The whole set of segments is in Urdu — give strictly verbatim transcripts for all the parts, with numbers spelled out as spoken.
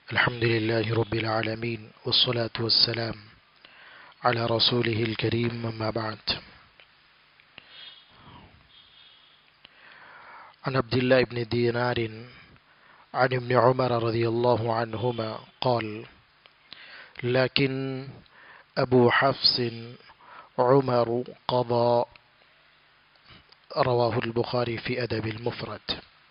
الحمد لله رب العالمين والصلاة والسلام على رسوله الكريم أما بعد. عن عبد الله بن دينار عن ابن عمر رضي الله عنهما قال: لكن أبو حفص عمر قضى. رواه البخاری فی ادب المفرد.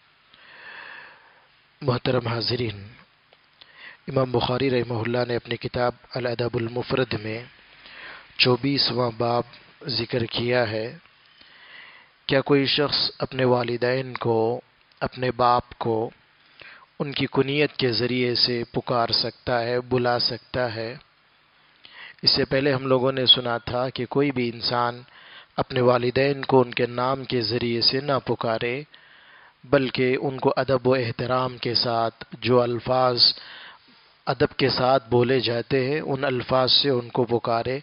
محترم حاضرین، امام بخاری رحمہ اللہ نے اپنی کتاب الادب المفرد میں چوبیسواں باب ذکر کیا ہے. کیا کوئی شخص اپنے والدین کو، اپنے باپ کو ان کی کنیت کے ذریعے سے پکار سکتا ہے، بلا سکتا ہے؟ اس سے پہلے ہم لوگوں نے سنا تھا کہ کوئی بھی انسان اپنے والدین کو ان کے نام کے ذریعے سے نہ پکارے، بلکہ ان کو ادب و احترام کے ساتھ جو الفاظ ادب کے ساتھ بولے جاتے ہیں ان الفاظ سے ان کو پکارے.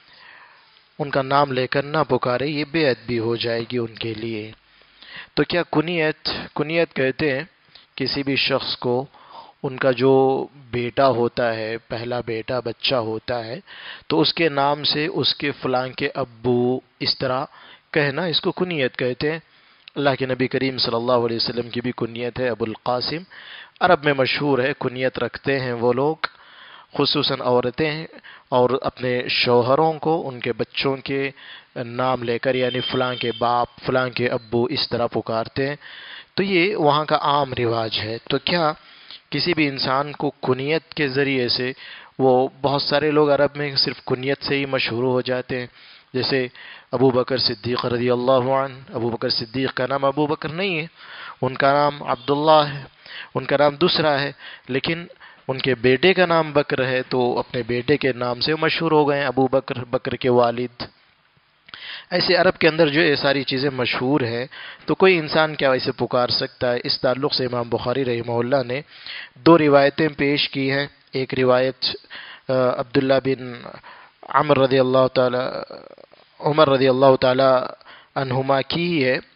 ان کا نام لے کر نہ پکارے، یہ بے ادبی ہو جائے گی ان کے لیے. تو کیا کنیت کنیت کہتے ہیں کسی بھی شخص کو ان کا جو بیٹا ہوتا ہے، پہلا بیٹا بچہ ہوتا ہے، تو اس کے نام سے اس کے فلاں کے ابو اس طرح کہنا، اس کو کنیت کہتے ہیں. اللہ کے نبی کریم صلی اللہ علیہ وسلم کی بھی کنیت ہے ابو القاسم. عرب میں مشہور ہے، کنیت رکھتے ہیں وہ لوگ، خصوصاً عورتیں، اور اپنے شوہروں کو ان کے بچوں کے نام لے کر، یعنی فلاں کے باپ، فلاں کے ابو اس طرح پکارتے ہیں. تو یہ وہاں کا عام رواج ہے. تو کیا کسی بھی انسان کو کنیت کے ذریعے سے، وہ بہت سارے لوگ عرب میں صرف کنیت سے ہی مشہور ہو جاتے ہیں، جیسے ابو بکر صدیق رضی اللہ عنہ. ابو بکر صدیق کا نام ابو بکر نہیں ہے، ان کا نام عبداللہ ہے، ان کا نام دوسرا ہے، لیکن ان کے بیٹے کا نام بکر ہے تو اپنے بیٹے کے نام سے مشہور ہو گئے ہیں، ابو بکر، بکر کے والد. ایسے عرب کے اندر جو یہ ساری چیزیں مشہور ہیں، تو کوئی انسان کیا اسے پکار سکتا ہے؟ اس تعلق سے امام بخاری رحمہ اللہ نے دو روایتیں پیش کی ہیں. ایک روایت عبداللہ بن عمر رضی اللہ تعالی عمر رضی اللہ تعالی عنہما کی ہی ہے،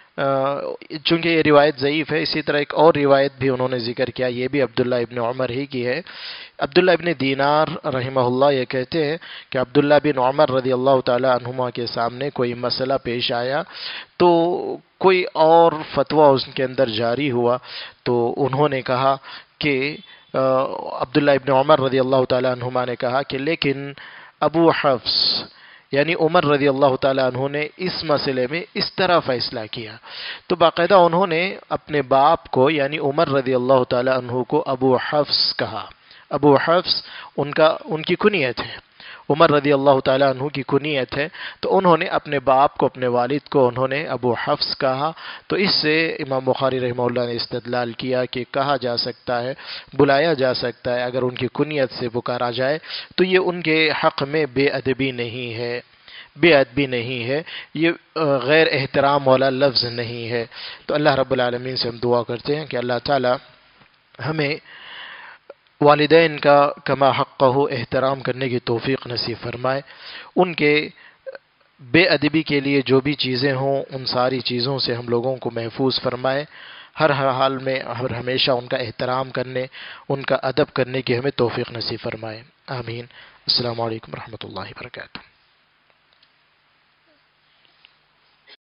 چونکہ یہ روایت ضعیف ہے. اسی طرح ایک اور روایت بھی انہوں نے ذکر کیا، یہ بھی عبداللہ ابن عمر ہی کی ہے. عبداللہ ابن دینار رحمہ اللہ یہ کہتے ہیں کہ عبداللہ بن عمر رضی اللہ تعالی عنہما کے سامنے کوئی مسئلہ پیش آیا، تو کوئی اور فتویٰ اس کے اندر جاری ہوا، تو انہوں نے کہا کہ عبداللہ ابن عمر رضی اللہ تعالی عنہما نے کہا کہ لیکن ابو حفص یعنی عمر رضی اللہ تعالیٰ عنہ نے اس مسئلے میں اس طرح فیصلہ کیا. تو باقاعدہ انہوں نے اپنے باپ کو یعنی عمر رضی اللہ تعالیٰ عنہ کو ابو حفص کہا. ابو حفص ان کا ان کی کنیت ہے، عمر رضی اللہ تعالیٰ عنہ کی کنیت ہے. تو انہوں نے اپنے باپ کو، اپنے والد کو انہوں نے ابو حفص کہا. تو اس سے امام بخاری رحمہ اللہ نے استدلال کیا کہ کہا جا سکتا ہے، بلایا جا سکتا ہے، اگر ان کی کنیت سے پکارا جائے تو یہ ان کے حق میں بے ادبی نہیں ہے، بے ادبی نہیں ہے، یہ غیر احترام والا لفظ نہیں ہے. تو اللہ رب العالمین سے ہم دعا کرتے ہیں کہ اللہ تعالی ہمیں والدین کا کما حقہ احترام کرنے کی توفیق نصیب فرمائے. ان کے بے ادبی کے لیے جو بھی چیزیں ہوں ان ساری چیزوں سے ہم لوگوں کو محفوظ فرمائے. ہر حال میں ہر ہمیشہ ان کا احترام کرنے، ان کا ادب کرنے کی ہمیں توفیق نصیب فرمائے. آمین. السلام علیکم ورحمۃ اللہ وبرکاتہ.